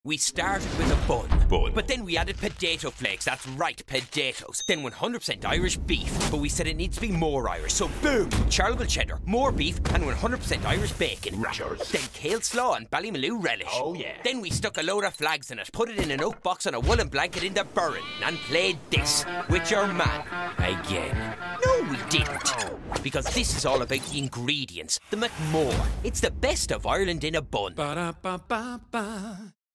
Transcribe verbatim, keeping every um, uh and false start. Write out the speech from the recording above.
We started with a bun. Bun. But then we added potato flakes, that's right, potatoes. Then one hundred percent Irish beef, but we said it needs to be more Irish, so boom! Charleville cheddar, more beef, and one hundred percent Irish bacon. Rashers. Then kale slaw and Ballymaloo relish. Oh yeah. Then we stuck a load of flags in it, put it in an oak box on a woolen blanket in the burren, and played this with your man. Again. No, we didn't. Because this is all about the ingredients. The McMore. It's the best of Ireland in a bun. Ba-da-ba-ba-ba.